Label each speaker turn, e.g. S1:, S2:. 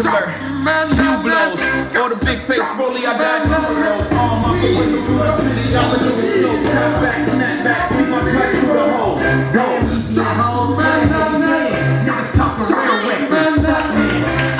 S1: alert, you blows. Or the big face rollie, I got those. All my way through the city, I'ma do a slow cut back, snap back, see my cut through the hole. Damn easy to hold, man, niggas talking real reckless, stop me.